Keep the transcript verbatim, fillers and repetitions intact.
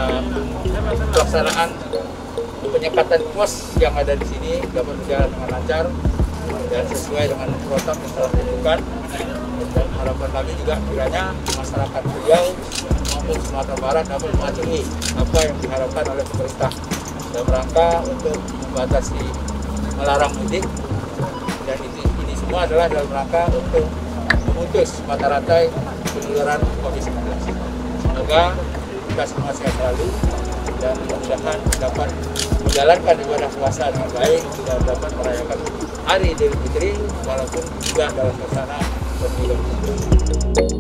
uh, pelaksanaan penyekatan pos yang ada di sini dapat berjalan dengan lancar dan sesuai dengan protokol yang telah ditentukan. Dan harapan kami juga kiranya masyarakat Riau maupun Sumatera Barat dapat mematuhi apa yang diharapkan oleh pemerintah dalam rangka untuk membatasi melarang mudik, dan ini, ini semua adalah dalam rangka untuk memutus mata rantai penularan covid sembilan belas. Semoga kita semua sehat selalu dan mudah-mudahan dapat menjalankan ibadah puasa dengan baik dan dapat merayakan Hari Idul Fitri walaupun juga dalam suasana pemilu.